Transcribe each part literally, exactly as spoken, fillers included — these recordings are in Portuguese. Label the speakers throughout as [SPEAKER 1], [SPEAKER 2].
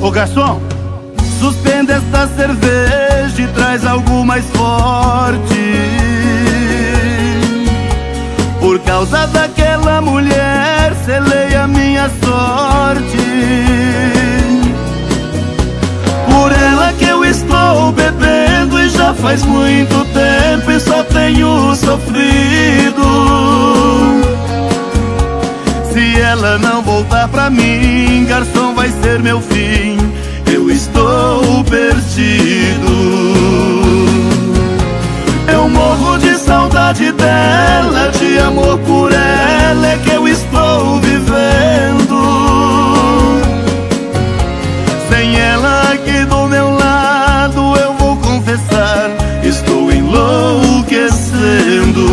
[SPEAKER 1] Ô garçom, suspenda esta cerveja e traz algo mais forte. Por causa daquela mulher, selei a minha sorte. Por ela que eu estou bebendo e já faz muito tempo e só tenho sofrido. Se ela não voltar pra mim, garçom, vai ser meu fim. Eu estou perdido. Eu morro de saudade dela, de amor por ela é que eu estou vivendo. Sem ela aqui do meu lado, eu vou confessar, estou enlouquecendo.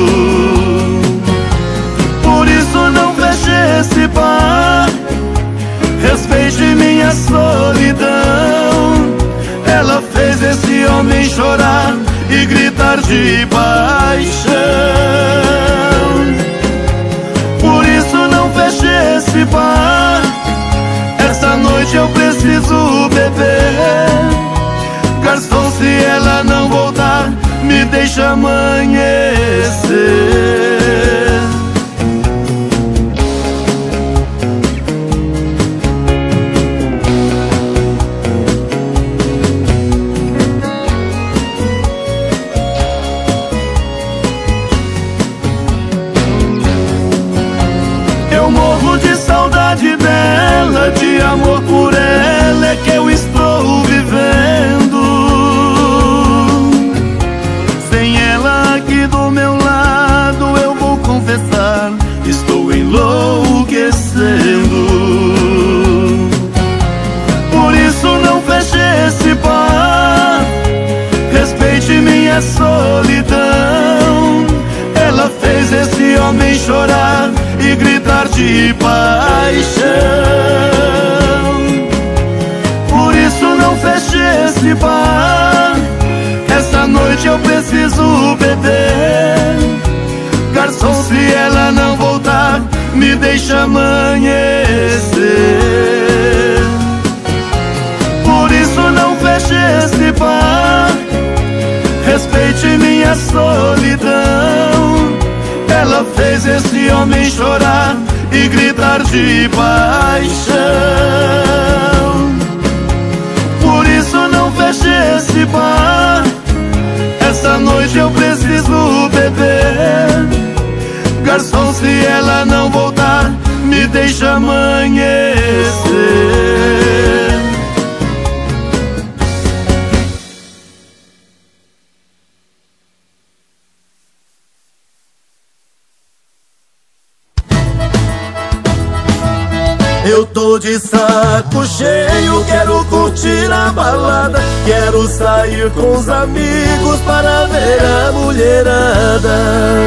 [SPEAKER 1] Por isso não feche esse bar, respeite minha solidão. Ela fez esse homem chorar e gritar de paixão. Por isso não feche esse bar, essa noite eu preciso beber. Garçom, se ela não voltar, me deixa amanhecer. Dela, de amor por ela é que eu estou vivendo. Sem ela aqui do meu lado, eu vou confessar, estou enlouquecendo. Por isso não feche esse bar, respeite minha solidão. Ela fez esse homem chorar e gritar de paixão. Por isso não feche esse bar, essa noite eu preciso beber. Garçom, se ela não voltar, me deixa amanhecer. Por isso não feche esse bar, respeite minha solidão. Ela fez esse homem chorar e gritar de paixão. Por isso não feche esse bar, essa noite eu preciso beber. Garçom, se ela não voltar, me deixa amanhecer.
[SPEAKER 2] Eu tô de saco cheio, quero curtir a balada, quero sair com os amigos para ver a mulherada.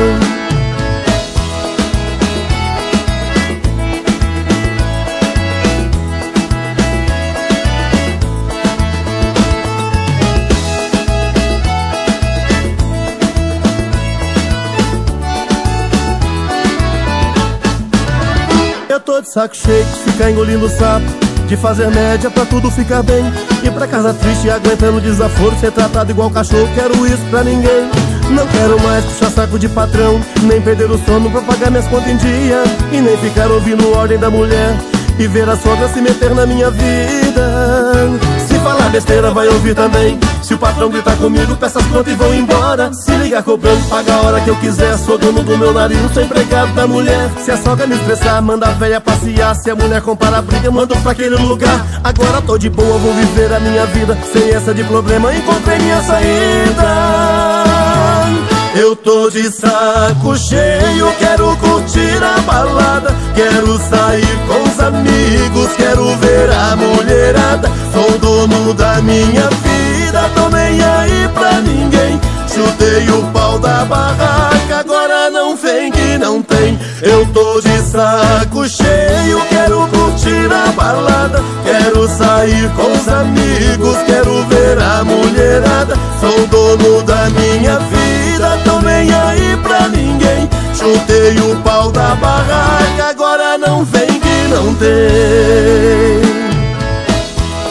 [SPEAKER 2] Eu tô de saco cheio de ficar engolindo sapo, de fazer média pra tudo ficar bem. Ir pra casa triste aguentando desaforo, ser tratado igual cachorro, quero isso pra ninguém. Não quero mais puxar saco de patrão, nem perder o sono pra pagar minhas contas em dia, e nem ficar ouvindo ordem da mulher e ver a sogra se meter na minha vida. Se falar besteira vai ouvir também, se o patrão gritar comigo, peça as contas e vou embora. Se ligar cobrando, paga a hora que eu quiser, sou dono do meu nariz, não sou empregado da mulher. Se a sogra me estressar, manda a velha passear, se a mulher compara a briga, mando pra aquele lugar. Agora tô de boa, vou viver a minha vida, sem essa de problema, encontrei minha saída. Eu tô de saco cheio, quero curtir a balada, quero sair com os amigos, quero ver a mulherada. Sou dono da minha vida, tô nem aí pra ninguém. Chutei o pau da barraca, agora não vem que não tem. Eu tô de saco cheio, quero curtir a balada, quero sair com os amigos, quero ver a mulherada. Sou dono da minha vida, tô nem aí pra ninguém. Chutei o pau da barraca, agora não vem que não tem.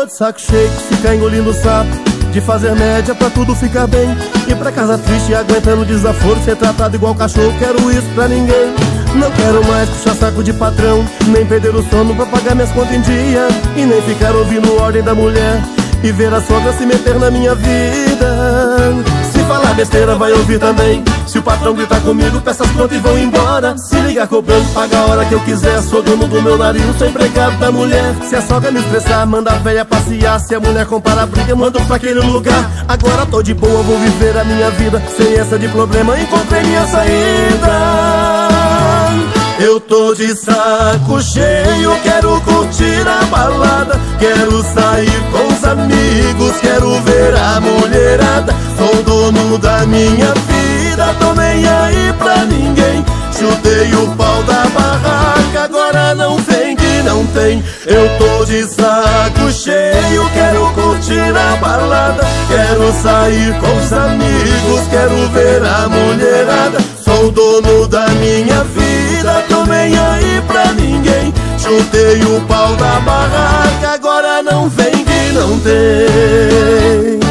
[SPEAKER 2] tô de saco cheio de ficar engolindo sapo, de fazer média pra tudo ficar bem, ir pra casa triste aguentando desaforo, ser tratado igual cachorro, quero isso pra ninguém. Não quero mais puxar saco de patrão, nem perder o sono pra pagar minhas contas em dia, e nem ficar ouvindo ordem da mulher e ver a sogra se meter na minha vida. Se falar besteira vai ouvir também, se o patrão gritar comigo peça as contas e vão embora. Se ligar cobrando, paga a hora que eu quiser, sou dono do meu nariz, sou empregado da mulher. Se a sogra me estressar, manda a velha passear, se a mulher compara a briga, mando pra aquele lugar. Agora tô de boa, vou viver a minha vida, sem essa de problema, encontrei minha saída. Eu tô de saco cheio, quero curtir a balada, quero sair com os amigos, quero ver a mulherada. Sou dono da minha vida, tô nem aí pra ninguém, chutei o pau da barraca, agora não vem que não tem. Eu tô de saco cheio, quero curtir a balada, quero sair com os amigos, quero ver a mulherada. Sou dono da minha vida, tô nem aí pra ninguém, chutei o pau da barraca, agora não vem que não tem.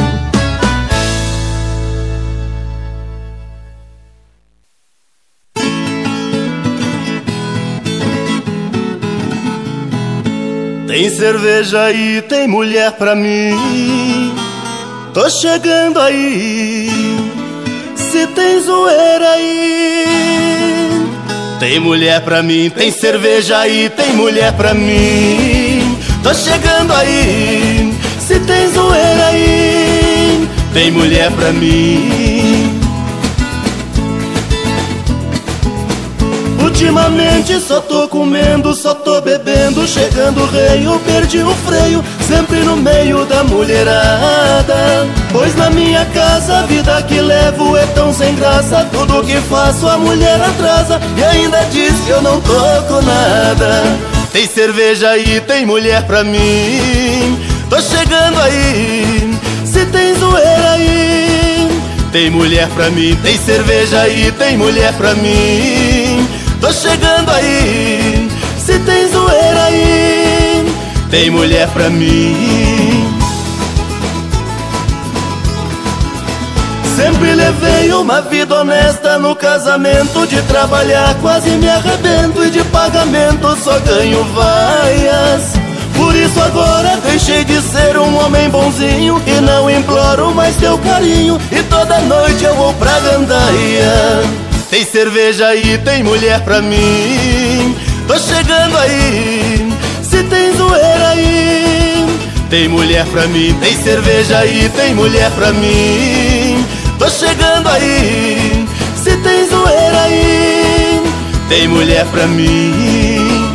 [SPEAKER 1] Tem cerveja aí, tem mulher pra mim, tô chegando aí. Se tem zoeira aí, tem mulher pra mim, tem cerveja aí, tem mulher pra mim, tô chegando aí. Se tem zoeira aí, tem mulher pra mim. Ultimamente só tô comendo, só tô bebendo, chegando o rei, eu perdi o freio, sempre no meio da mulherada. Pois na minha casa a vida que levo é tão sem graça, tudo que faço a mulher atrasa e ainda diz que eu não tô com nada. Tem cerveja aí, tem mulher pra mim, tô chegando aí. Se tem zoeira aí, tem mulher pra mim, tem cerveja aí, tem mulher pra mim, tô chegando aí. Se tem zoeira aí, tem mulher pra mim. Sempre levei uma vida honesta no casamento, de trabalhar quase me arrebento e de pagamento só ganho vaias. Por isso agora deixei de ser um homem bonzinho e não imploro mais teu carinho, e toda noite eu vou pra gandaia. Tem cerveja aí, tem mulher pra mim, tô chegando aí. Se tem zoeira aí, tem mulher pra mim, tem cerveja aí, tem mulher pra mim, tô chegando aí. Se tem zoeira aí, tem mulher pra mim.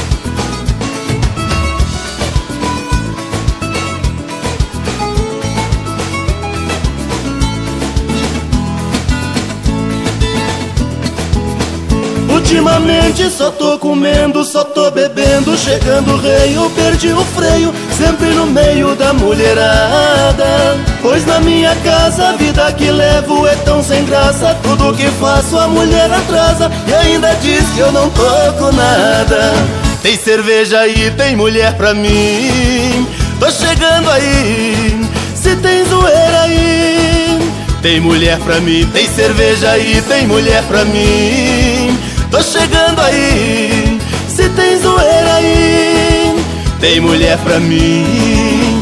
[SPEAKER 1] Ultimamente só tô comendo, só tô bebendo, chegando o rei, eu perdi o freio, sempre no meio da mulherada. Pois na minha casa a vida que levo é tão sem graça, tudo que faço a mulher atrasa e ainda diz que eu não tô com nada. Tem cerveja aí, tem mulher pra mim, tô chegando aí. Se tem zoeira aí, tem mulher pra mim, tem cerveja aí, tem mulher pra mim, tô chegando aí. Se tem zoeira aí, tem mulher pra mim.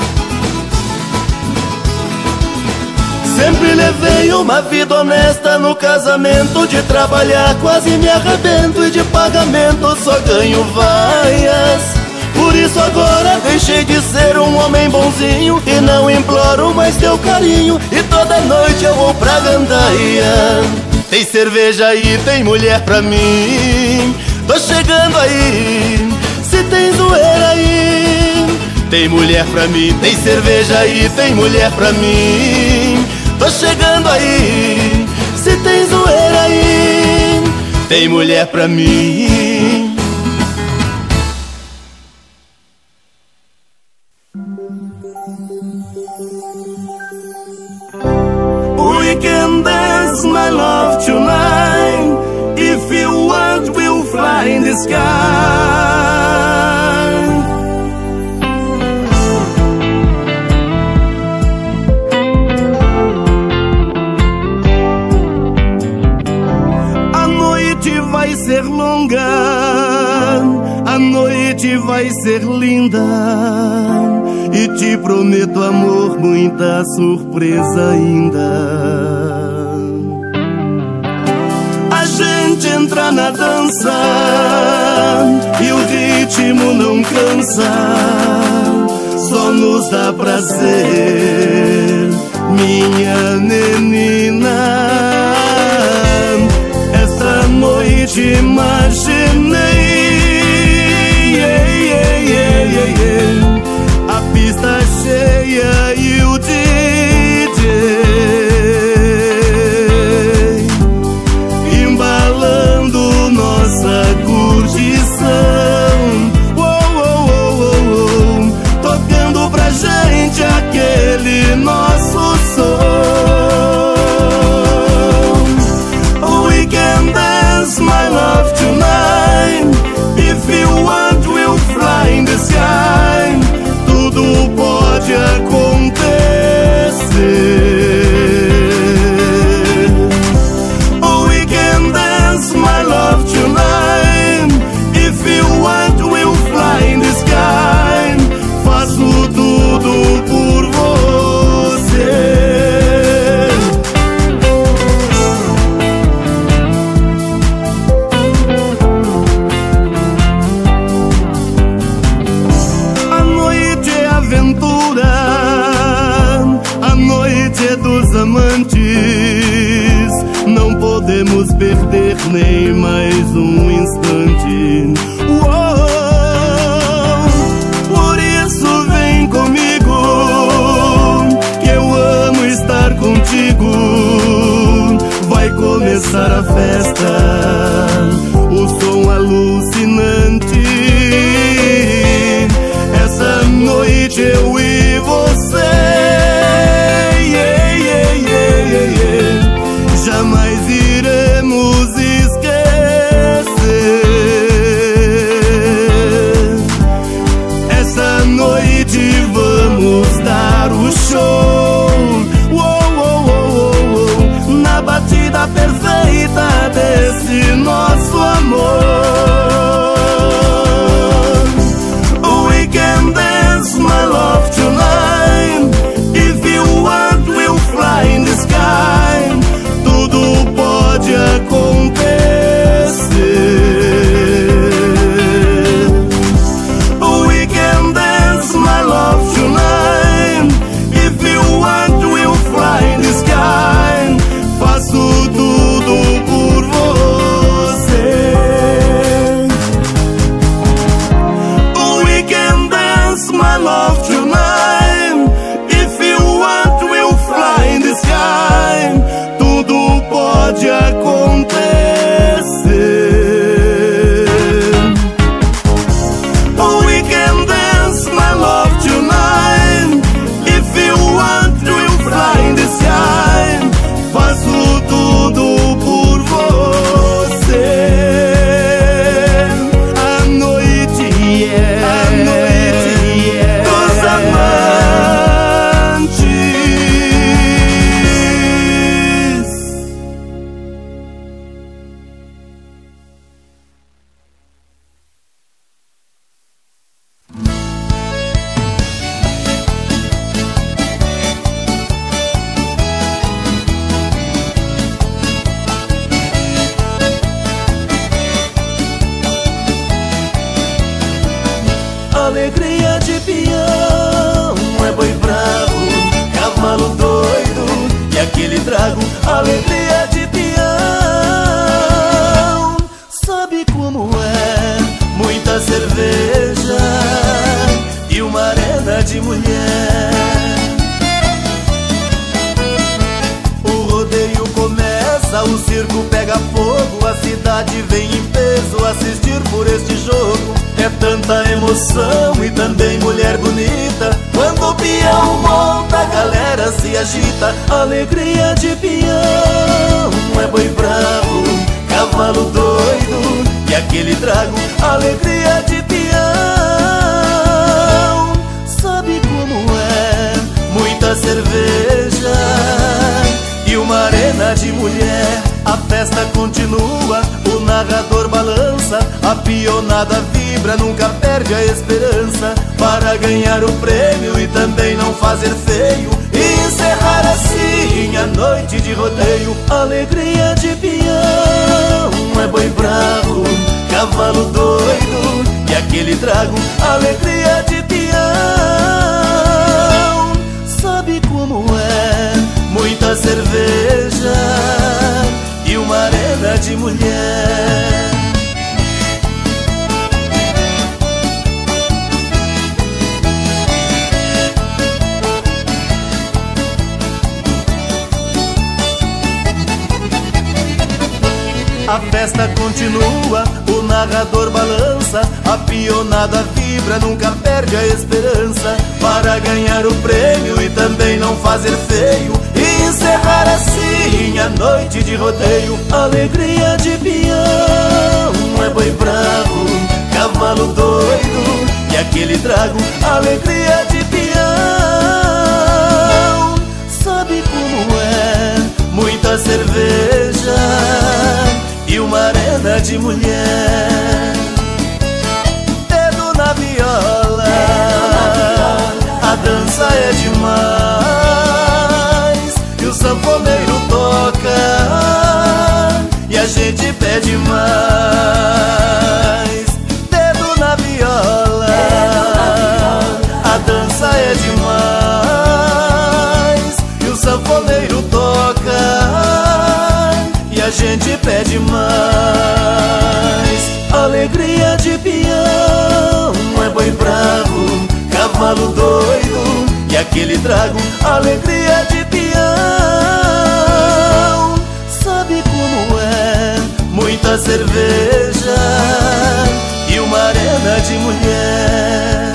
[SPEAKER 1] Sempre levei uma vida honesta no casamento, de trabalhar quase me arrebento e de pagamento só ganho vaias. Por isso agora deixei de ser um homem bonzinho e não imploro mais teu carinho, e toda noite eu vou pra gandaia. Tem cerveja aí, tem mulher pra mim, tô chegando aí. Se tem zoeira aí, tem mulher pra mim, tem cerveja aí, tem mulher pra mim, tô chegando aí. Se tem zoeira aí, tem mulher pra mim.
[SPEAKER 2] We can dance, my love, tonight. If you want, we'll fly in the sky. noite vai ser linda e te prometo, amor, muita surpresa ainda. A gente entra na dança e o ritmo não cansa, só nos dá prazer, minha menina. Esta noite imaginei a pista cheia e o D J embalando nossa curtição, oh, oh, oh, oh, oh, tocando pra gente aquele nosso som. We can dance, my love, tonight. If you want, we'll fly in the sky. Tudo pode acontecer. We can dance, my love, tonight. If you want, we'll fly in the sky. Faço tudo por você. Dos amantes, não podemos perder nem mais um instante. Uou, por isso vem comigo, que eu amo estar contigo. Vai começar a festa, o som alucinante. Essa noite eu e você jamais iremos esquecer. Essa noite vamos dar o show, oh, oh, oh, oh, oh, na batida perfeita desse nosso amor. We can dance, my love, tonight. If you want, we'll fly in the sky. Tudo pode acontecer. We can dance, my love, tonight. If you want, we'll fly in the sky. Faço tudo por você. We can dance, my love, tonight. If you want, we'll fly in the sky. Tudo pode acontecer. We can dance, my love, tonight. If you want, we'll fly in the sky. Faço tudo por você. A noite é, a noite é dos amantes. Alegria de peão, é boi bravo, cavalo doido e aquele trago. Alegria de peão, sabe como é? Muita cerveja e uma arena de mulher. O rodeio começa, o circo pega fogo, a cidade vem em peso assistir por este jogo. É tanta emoção e também mulher bonita. Quando o peão monta, a galera se agita. Alegria de peão, é boi bravo, cavalo doido e aquele trago. Alegria de peão, sabe como é? Muita cerveja e uma arena de mulher. A festa continua, o narrador balança, a pionada vibra, nunca perde
[SPEAKER 1] perde a esperança, para ganhar o prêmio e também não fazer feio, e encerrar assim a noite de rodeio. Alegria de peão, é boi bravo, cavalo doido e aquele trago. Alegria de peão, sabe como é? Muita cerveja e uma arena de mulher. A festa continua, o narrador balança, a pionada vibra, nunca perde a esperança, para ganhar o prêmio e também não fazer feio, e encerrar assim a noite de rodeio. Alegria de peão, é boi bravo, cavalo doido e aquele trago. Alegria de peão, sabe como é? Muita cerveja e uma arena de mulher. Dedo na viola, a dança é demais, e o sanfoneiro toca e a gente pede mais. Dedo na viola, a dança é demais, e o sanfoneiro toca e a gente pede mais. Alegria de peão, é boi bravo, cavalo doido e aquele trago. Alegria de peão, sabe como é? Muita cerveja e uma arena de mulher.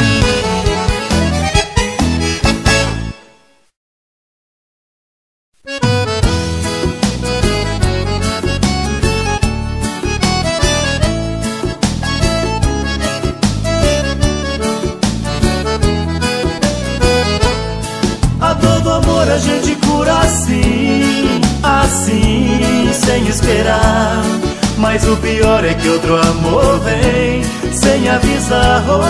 [SPEAKER 1] A gente cura assim, assim, sem esperar. Mas o pior é que outro amor vem sem avisar. Oh,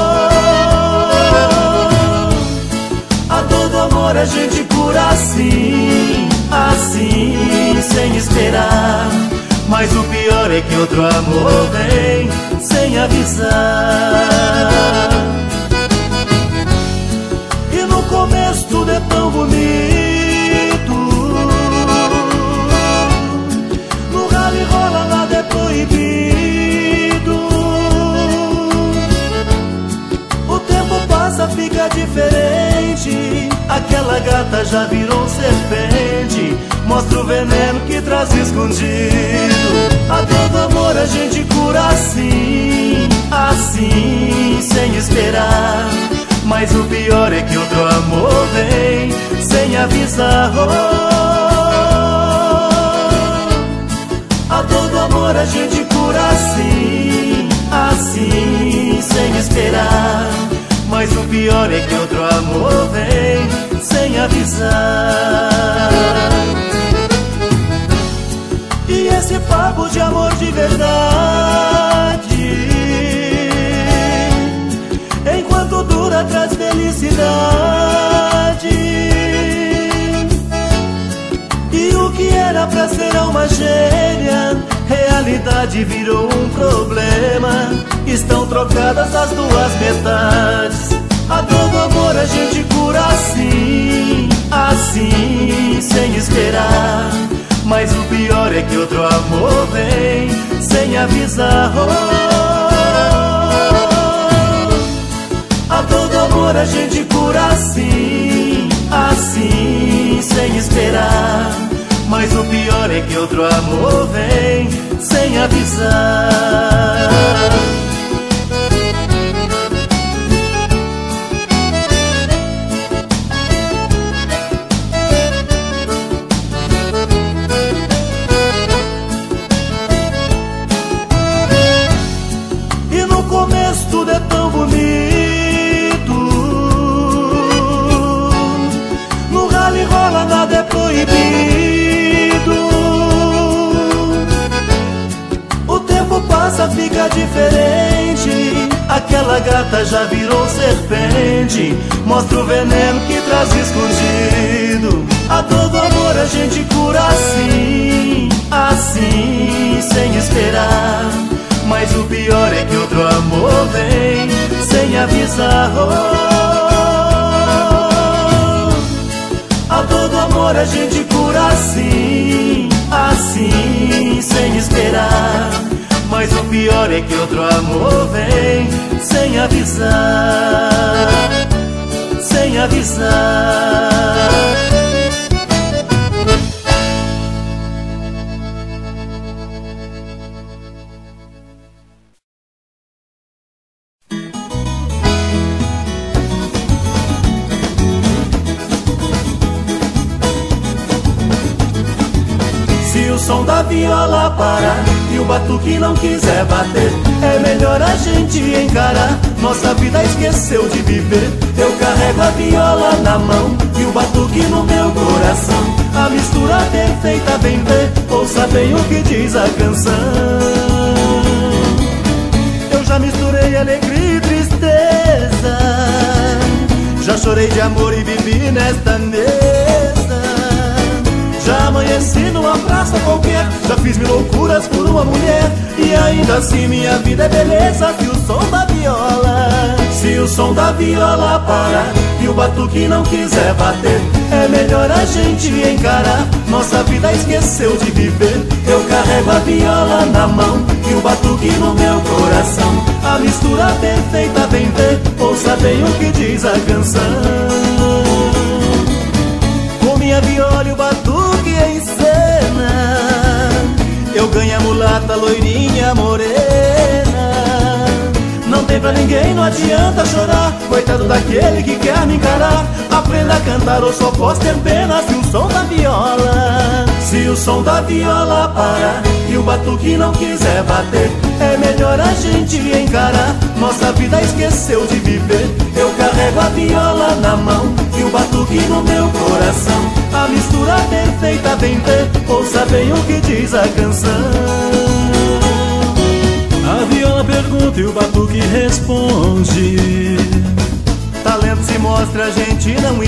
[SPEAKER 1] a todo amor a gente cura assim, assim, sem esperar. Mas o pior é que outro amor vem sem avisar. E no começo tudo é tão bonito, no rally rola nada é proibido. O tempo passa, fica diferente, aquela gata já virou serpente, mostra o veneno que traz escondido. A todo amor a gente cura assim, assim, sem esperar. Mas o pior é que outro amor vem sem avisar. Oh, a todo amor a gente cura assim, assim, sem esperar. Mas o pior é que outro amor vem sem avisar. E esse papo de amor de verdade, enquanto dura traz felicidade. E o que era pra ser alma gêmea, realidade virou um problema. Estão trocadas as duas metades. A todo amor a gente cura assim, assim, sem esperar. Mas o pior é que outro amor vem sem avisar. Oh, a todo amor a gente cura assim, assim, sem esperar. Mas o pior é que outro amor vem sem avisar. E no começo tudo é tão bonito, no rally rola nada é proibido. O tempo passa, fica diferente, aquela gata já virou serpente, mostra o veneno que traz escondido. A todo amor a gente cura assim, assim, sem esperar. Mas o pior é que outro amor vem sem avisar. A todo amor a gente cura assim, assim, sem esperar. Mas o pior é que outro amor vem sem avisar, sem avisar. Se o som da viola parar e o batuque não quiser bater, é melhor a gente encarar. Nossa vida esqueceu de viver. Eu carrego a viola na mão e o batuque no meu coração. A mistura perfeita, vem ver, ouça bem o que diz a canção. Eu já misturei alegria e tristeza, já chorei de amor e vivi nesta mesa. Já amanheci numa praça qualquer, já fiz mil loucuras por uma mulher, e ainda assim minha vida é beleza. Se o som da viola, se o som da viola parar e o batuque não quiser bater, é melhor a gente encarar. Nossa vida esqueceu de viver. Eu carrego a viola na mão e o batuque no meu coração. A mistura perfeita, vem ver, ouça bem o que diz a canção. Com minha viola e o batuque em cena, eu ganho a mulata, loirinha, morena. Não tem pra ninguém, não adianta chorar. Coitado daquele que quer me encarar. Aprenda a cantar ou só posso ter pena. Se o som da viola, se o som da viola parar e o batuque não quiser bater, é melhor a gente encarar. Nossa vida esqueceu de viver. Eu carrego a viola na mão e o batuque no meu coração. A mistura perfeita, vem ver, ouça bem o que diz a canção.
[SPEAKER 2] A viola pergunta e o batuque responde.
[SPEAKER 1] Talento se mostra, a gente não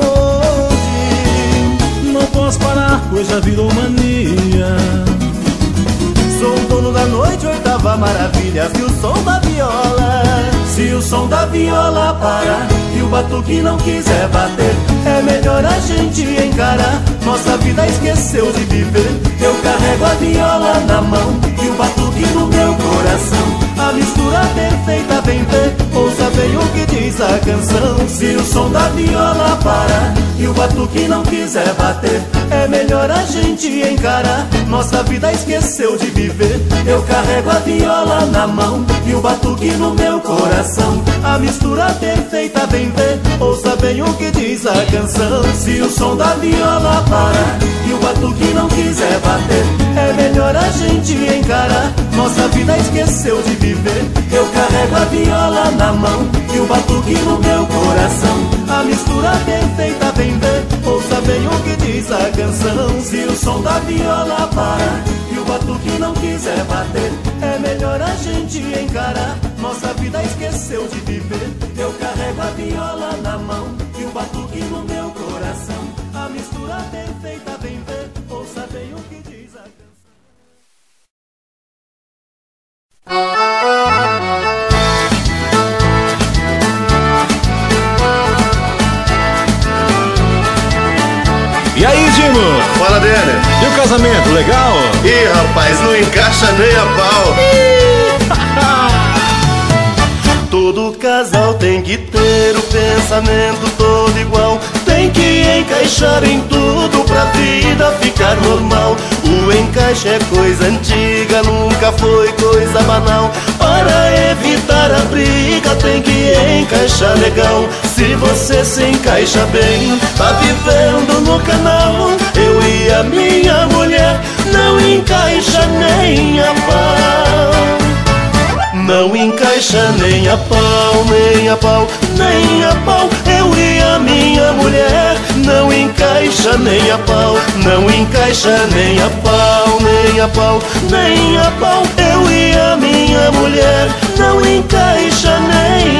[SPEAKER 1] esconde.
[SPEAKER 2] Não posso parar, pois já virou mania.
[SPEAKER 1] Sou o dono da noite, oitava maravilha. Se o som da viola, se o som da viola parar e o batuque não quiser bater, é melhor a gente encarar. Nossa vida esqueceu de viver. Eu carrego a viola na mão e o batuque no meu coração. A mistura perfeita, vem ver, ouça bem o que diz a canção. Se o som da viola parar e o batuque não quiser bater, é melhor a gente encarar. Nossa vida esqueceu de viver. Eu carrego a viola na mão e o batuque no meu coração. A mistura perfeita, vem ver, ouça bem o que diz a canção. Se o som da viola parar e o batuque não quiser bater, é melhor a gente encarar. Nossa vida esqueceu de viver. Eu carrego a viola na mão e o batuque no meu coração. A mistura perfeita, vem ver, ouça bem o que diz a canção. Se o som da viola parar e o batuque não quiser bater, é melhor a gente encarar. Nossa vida esqueceu de viver. Eu carrego a viola na mão e o batuque no meu coração. A mistura perfeita, vem ver, ouça bem o que diz a canção.
[SPEAKER 2] E aí, Dino?
[SPEAKER 1] Fala dele.
[SPEAKER 2] E o casamento, legal?
[SPEAKER 1] Ih, rapaz, não encaixa nem a pau. Todo casal tem que ter o pensamento todo igual. Tem que encaixar em tudo pra vida ficar normal. O encaixe é coisa antiga, nunca foi coisa banal. Para evitar a briga tem que encaixar legal. Se você se encaixa bem, tá vivendo no canal. Eu e a minha mulher não encaixa nem a pau. Não encaixa nem a pau, nem a pau, nem a pau. Eu e a minha mulher não encaixa nem a pau. Não encaixa nem a pau, nem a pau, nem a pau. Eu e a minha mulher não encaixa nem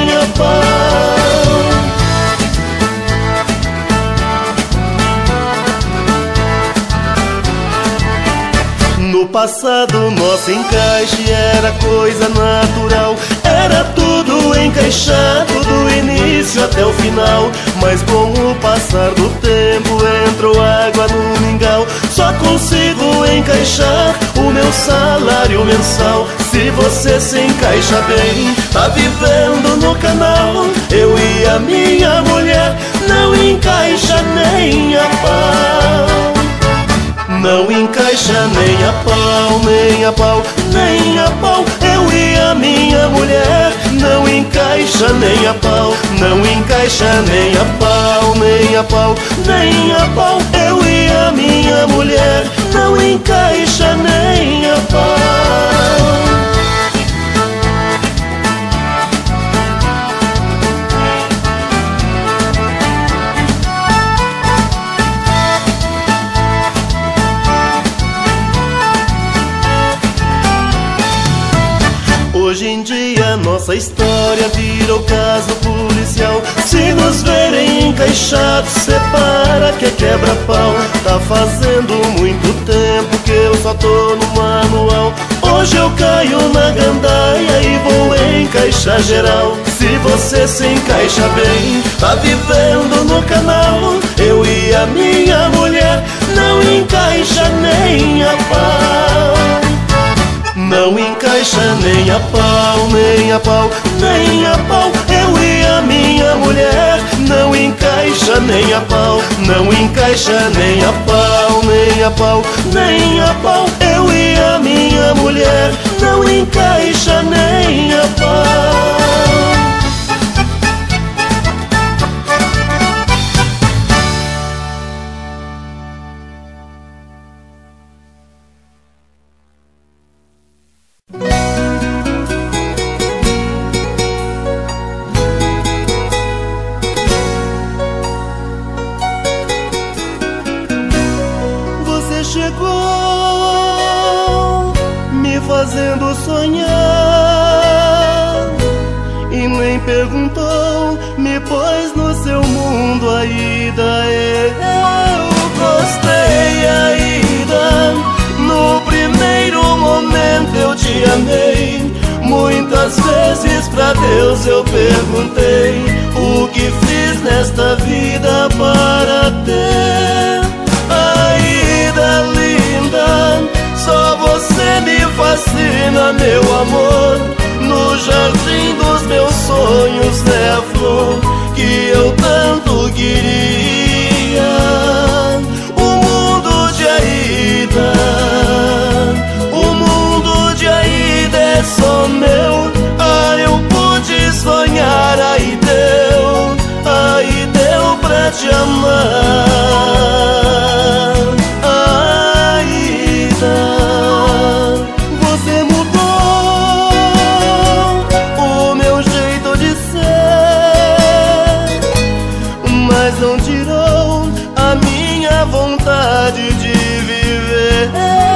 [SPEAKER 2] passado nosso encaixe era coisa natural, era tudo encaixado do início até o final. Mas com o passar do tempo entrou água no mingau. Só consigo encaixar o meu salário mensal. Se você se encaixa bem, tá vivendo no canal. Eu e a minha mulher não encaixa nem a pau. Não encaixa nem a pau, nem a pau, nem a pau. Eu e a minha mulher não encaixa nem a pau. Não encaixa nem a pau, nem a pau, nem a pau. Eu e a minha mulher não encaixa nem a pau. Hoje em dia nossa história virou caso policial. Se nos verem encaixados, separa que é quebra-pau. Tá fazendo muito tempo que eu só tô no manual. Hoje eu caio na gandaia e vou encaixar geral. Se você se encaixa bem, tá vivendo no canal. Eu e a minha mulher não encaixa nem a pau. Não encaixa nem a pau, nem a pau, nem a pau. Eu e a minha mulher não encaixa nem a pau. Não encaixa nem a pau, nem a pau, nem a pau. Eu e a minha mulher não encaixa nem a pau.
[SPEAKER 1] Chegou me fazendo sonhar e nem perguntou, me pôs no seu mundo a ida. Eu gostei ainda, no primeiro momento eu te amei. Muitas vezes pra Deus eu perguntei o que fiz nesta vida para ter a vida linda. Só você me fascina, meu amor. No jardim dos meus sonhos é a flor que eu tanto queria. O mundo de Aida, o mundo de Aida é só meu. Ah, eu pude sonhar, aí deu, aí deu pra te amar. Você mudou o meu jeito de ser, mas não tirou a minha vontade de viver.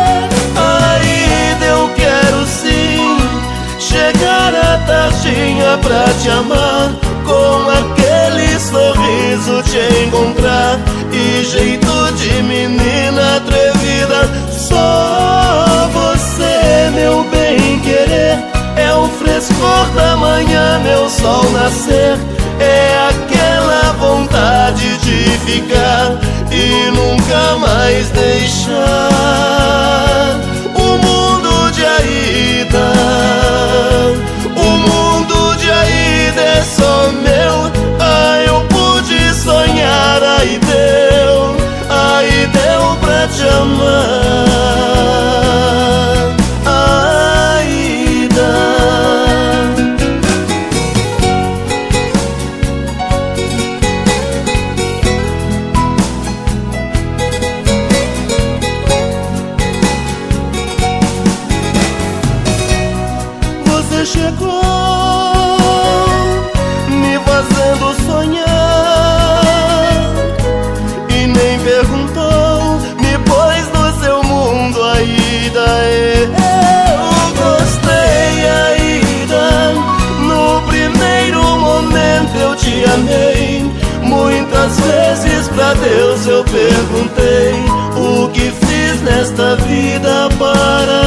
[SPEAKER 1] Ainda eu quero sim chegar à tardinha pra te amar, com aquele sorriso te encontrar e jeito de menina atrevida. Só você, meu bem querer, é o frescor da manhã, meu sol nascer. É aquela vontade de ficar e nunca mais deixar. O mundo de Aida, o mundo de Aida é só meu. Ah, eu pude sonhar, aí deu, aí deu pra te amar. Chegou me fazendo sonhar e nem perguntou, me pôs no seu mundo, Aida. Eu gostei, Aida, no primeiro momento eu te amei. Muitas vezes pra Deus eu perguntei o que fiz nesta vida para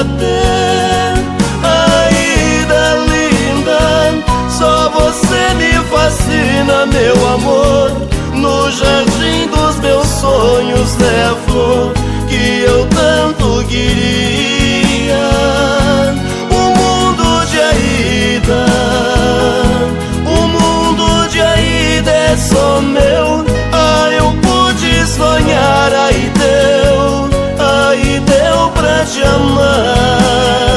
[SPEAKER 1] fascina, meu amor. No jardim dos meus sonhos é a flor que eu tanto queria. O mundo de Aida, o mundo de Aida é só meu. Ah, eu pude sonhar, aí deu, aí deu pra te amar.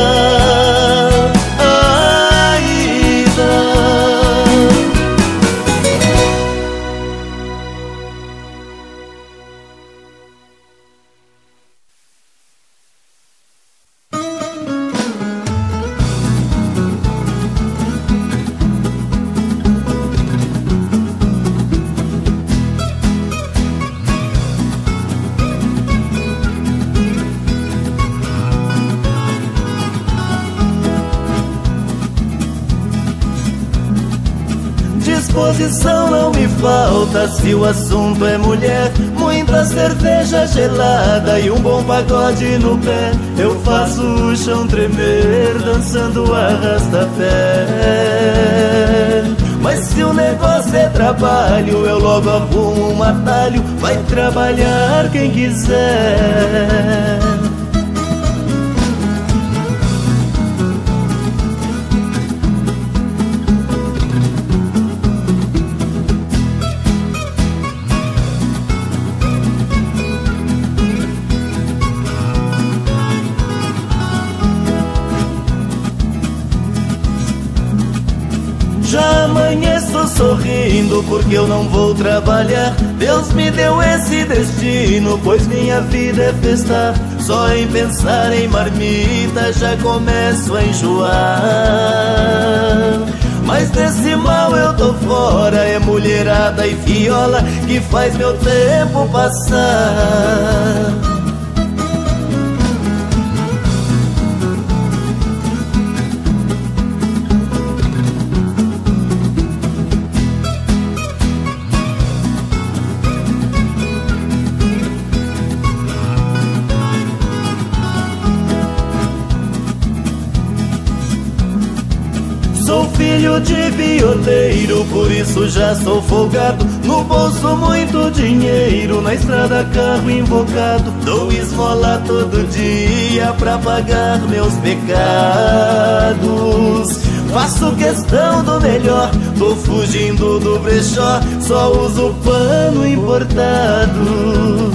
[SPEAKER 1] Disposição não me falta se o assunto é mulher. Muita cerveja gelada e um bom pagode no pé. Eu faço o chão tremer dançando arrasta-pé. Mas se o negócio é trabalho, eu logo arrumo um atalho. Vai trabalhar quem quiser. Já amanheço sorrindo porque eu não vou trabalhar. Deus me deu esse destino, pois minha vida é festa. Só em pensar em marmita já começo a enjoar. Mas desse mal eu tô fora, é mulherada e viola que faz meu tempo passar. Sou filho de violeiro, por isso já sou folgado. No bolso muito dinheiro, na estrada carro invocado. Dou esmola todo dia pra pagar meus pecados. Faço questão do melhor, tô fugindo do brechó. Só uso pano importado.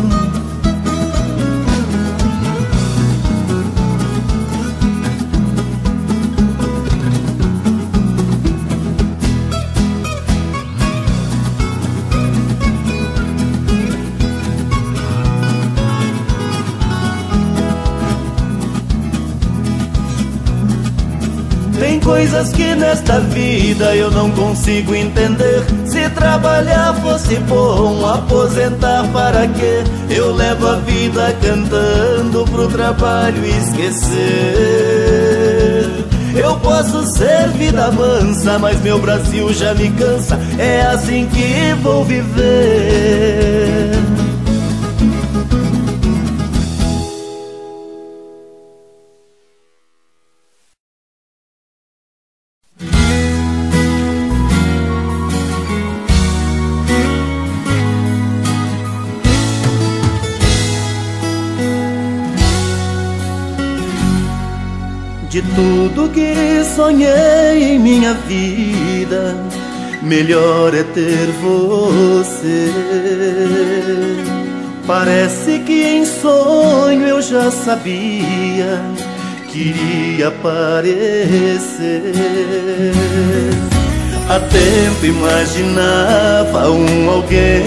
[SPEAKER 1] Tem coisas que nesta vida eu não consigo entender. Se trabalhar fosse bom, aposentar para quê? Eu levo a vida cantando pro trabalho esquecer. Eu posso ser vida mansa, mas meu Brasil já me cansa. É assim que vou viver. De tudo que sonhei em minha vida, melhor é ter você. Parece que em sonho eu já sabia que iria aparecer. Há tempo imaginava um alguém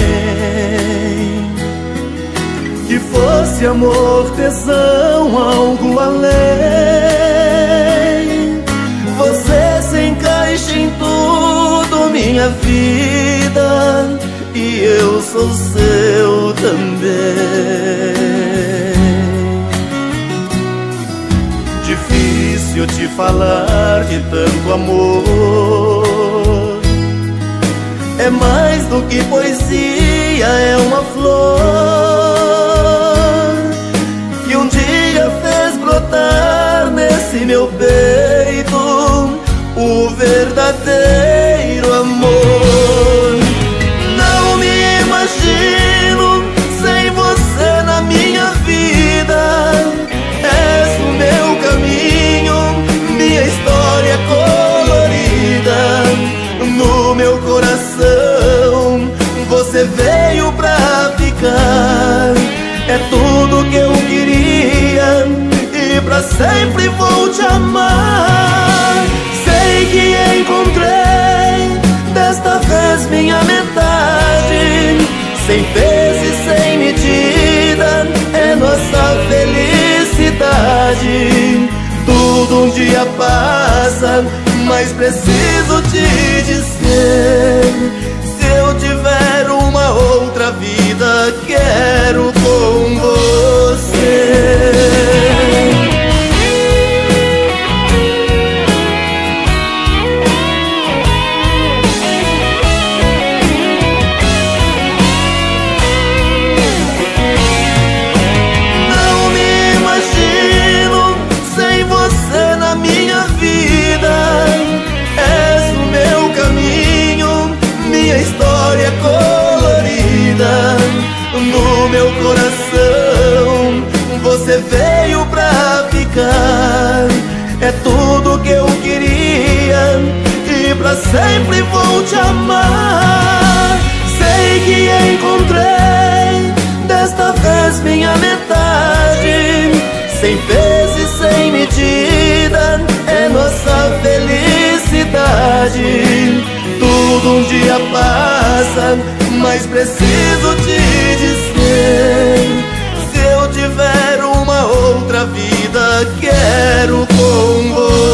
[SPEAKER 1] que fosse amor, tesão, algo além. Você se encaixa em tudo, minha vida, e eu sou seu também. Difícil te falar de tanto amor. É mais do que poesia, é uma flor que um dia fez brotar nesse meu peito o verdadeiro amor. no meu coração. Você veio pra ficar, é tudo que eu queria e pra sempre vou te amar. Sei que encontrei desta vez minha metade, sem peso e sem medida, é nossa felicidade. Tudo um dia passa, mas preciso te dizer: se eu tiver uma outra vida, quero com você. No meu coração, você veio pra ficar, é tudo que eu queria e pra sempre vou te amar. Sei que encontrei desta vez minha metade, sem peso e sem medida, é nossa felicidade. Tudo um dia passa, mas preciso te dizer: se eu tiver uma outra vida, quero com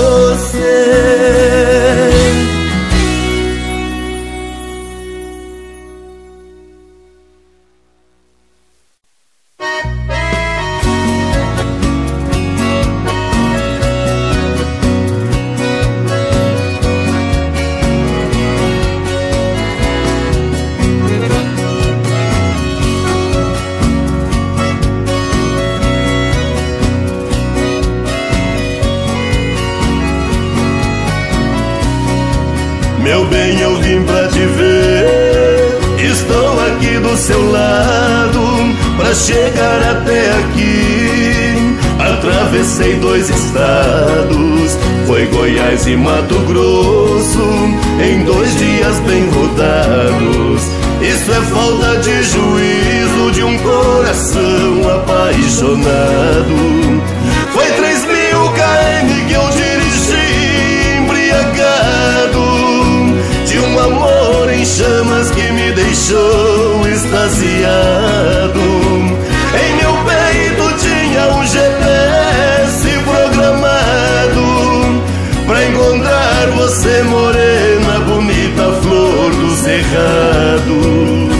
[SPEAKER 1] você.
[SPEAKER 2] Meu bem, eu vim pra te ver, estou aqui do seu lado. Pra chegar até aqui, atravessei dois estados, foi Goiás e Mato Grosso, em dois dias bem rodados. Isso é falta de juízo de um coração apaixonado. Foi três mil quilômetros que eu dirigi embriagado, de um amor em chamas que me deixou extasiado. Em meu peito tinha um G P S programado pra encontrar você, morena, bonita, flor do cerrado.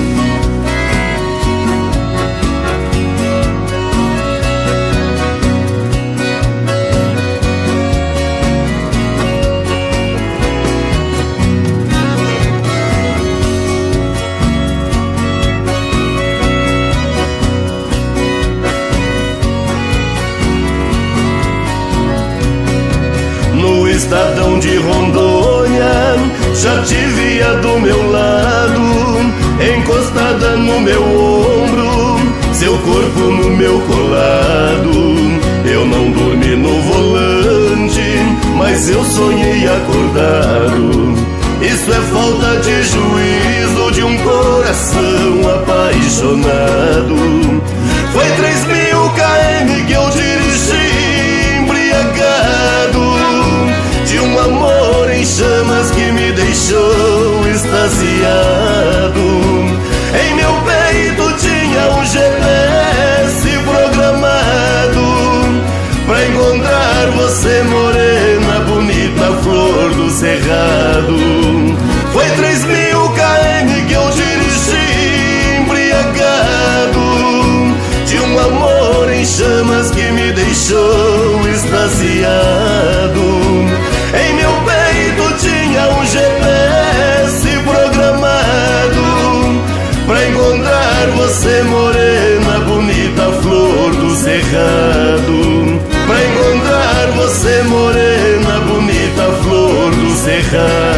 [SPEAKER 2] Estadão de Rondônia, já te via do meu lado, encostada no meu ombro, seu corpo no meu colado. Eu não dormi no volante, mas eu sonhei acordado. Isso é falta de juízo de um coração apaixonado. Foi três mil quilômetros que eu dirigi embriagado, de um amor em chamas que me deixou extasiado. Em meu peito tinha um G P S programado pra encontrar você, morena, bonita, flor do cerrado. Foi três mil quilômetros que eu dirigi embriagado, de um amor em chamas que me deixou extasiado. Em meu peito tinha um G P S programado pra encontrar você, morena, bonita, flor do cerrado. Pra encontrar você, morena, bonita, flor do cerrado.